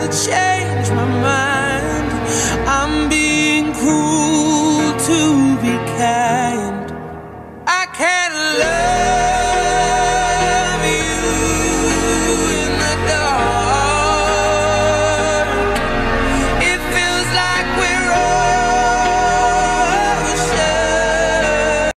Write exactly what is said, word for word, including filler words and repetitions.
to change my mind. I'm being cruel to be